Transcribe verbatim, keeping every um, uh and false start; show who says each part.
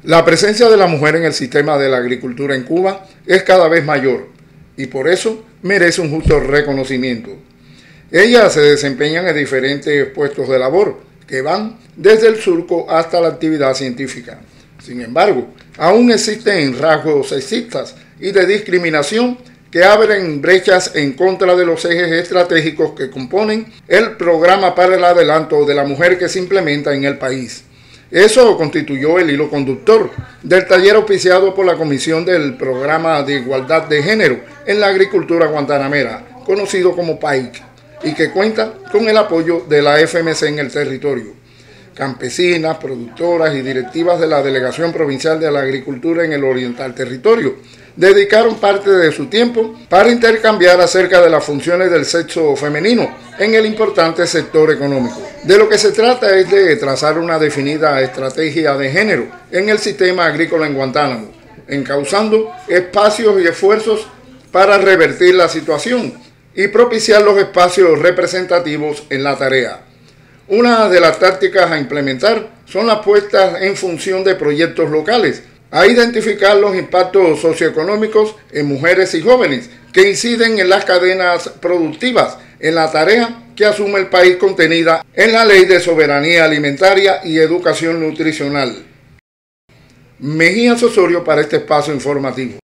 Speaker 1: La presencia de la mujer en el sistema de la agricultura en Cuba es cada vez mayor y por eso merece un justo reconocimiento. Ellas se desempeñan en diferentes puestos de labor que van desde el surco hasta la actividad científica. Sin embargo, aún existen rasgos sexistas y de discriminación que abren brechas en contra de los ejes estratégicos que componen el programa para el adelanto de la mujer que se implementa en el país. Eso constituyó el hilo conductor del taller auspiciado por la Comisión del Programa de Igualdad de Género en la Agricultura Guantanamera, conocido como P A I C, y que cuenta con el apoyo de la F M C en el territorio. Campesinas, productoras y directivas de la Delegación Provincial de la Agricultura en el Oriental Territorio dedicaron parte de su tiempo para intercambiar acerca de las funciones del sexo femenino en el importante sector económico. De lo que se trata es de trazar una definida estrategia de género en el sistema agrícola en Guantánamo, encauzando espacios y esfuerzos para revertir la situación y propiciar los espacios representativos en la tarea. Una de las tácticas a implementar son las puestas en función de proyectos locales, a identificar los impactos socioeconómicos en mujeres y jóvenes que inciden en las cadenas productivas en la tarea que asume el país contenida en la Ley de Soberanía Alimentaria y Educación Nutricional. Mejía Osorio para este espacio informativo.